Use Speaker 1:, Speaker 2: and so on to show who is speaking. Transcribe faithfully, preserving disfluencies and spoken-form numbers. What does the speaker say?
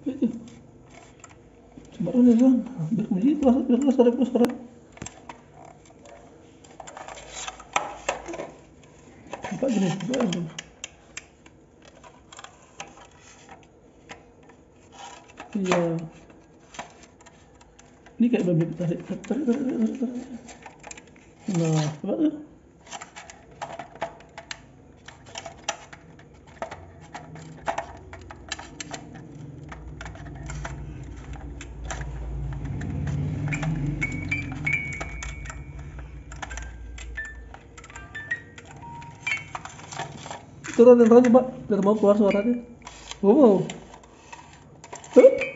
Speaker 1: Itu. Coba dulu nih, Bang. Biar bunyi keras, biar keras suara suara. Coba gini, coba gini. Iya. Ini kayak babi tarik, tarik, tarik, tarik, tarik, tarik. Nah, coba tuh. Turunin aja, Pak, biar mau keluar suaranya. Wow. Tuh.